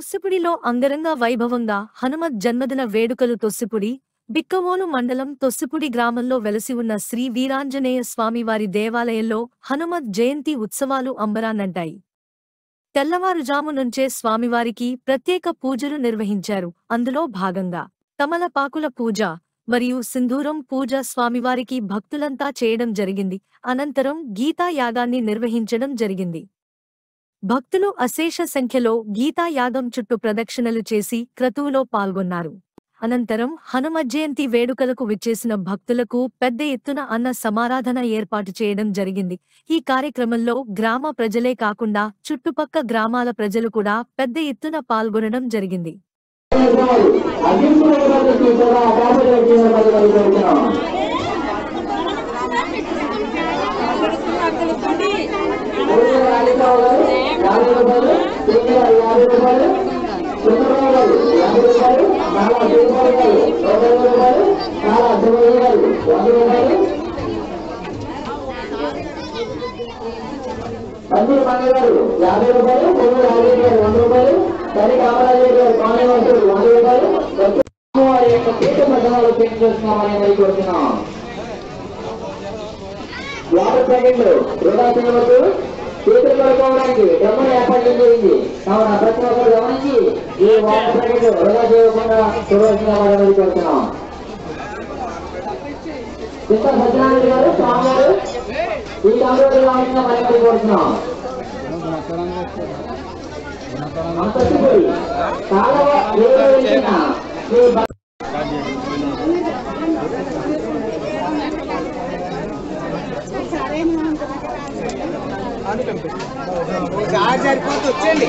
తొస్సిపుడిలో అంగరంగ వైభవంగా హనుమత్ జన్మదిన వేడుకలు. తొస్సిపుడి, బిక్కవోలు మండలం తొస్సిపుడి గ్రామంలో వెలసి ఉన్న శ్రీ వీరాంజనేయ స్వామివారి దేవాలయంలో హనుమత్ జయంతి ఉత్సవాలు అంబరాన్నంటాయి. తెల్లవారుజాము నుంచే స్వామివారికి ప్రత్యేక పూజలు నిర్వహించారు. అందులో భాగంగా తమలపాకుల పూజ మరియు సింధూరం పూజ స్వామివారికి భక్తులంతా చేయడం జరిగింది. అనంతరం గీతాయాగాన్ని నిర్వహించడం జరిగింది. భక్తులు అశేష సంఖ్యలో గీతాయాగం చుట్టూ ప్రదక్షిణలు చేసి క్రతువులో పాల్గొన్నారు. అనంతరం హనుమజ్జయంతి వేడుకలకు విచ్చేసిన భక్తులకు పెద్ద ఎత్తున అన్న సమారాధన ఏర్పాటు చేయడం జరిగింది. ఈ కార్యక్రమంలో గ్రామ ప్రజలే కాకుండా చుట్టుపక్క గ్రామాల ప్రజలు కూడా పెద్ద ఎత్తున పాల్గొనడం జరిగింది. మంజూరు మంగళ గారు 50 రూపాయలు, కొనుగోలు రాజేష్ గారు 100 రూపాయలు, సరి కామరాజు గారు కానివంతుడు 100 రూపాయలు. వారి యొక్క పీఠ మధ్యలో పెంచి చేస్తున్నామని మరి కోరుతున్నాం. వాటర్ ప్యాకెట్లు వృధా చేయవద్దు. చేతులు పడుకోవడానికి డబ్బులు ఏర్పాటు చేయింది. కావున ప్రతి ఒక్కరు గమనించి ఈ వాటర్ ప్యాకెట్లు వృధా చేయకుండా చూడవలసిన వారిని కోరుతున్నాం. ఇంత సత్యనారాయణ గారు స్వామి గారు ఈ కాంగ్రెస్ రావాల్సిన మరి కోరుతున్నాం. వచ్చేయండి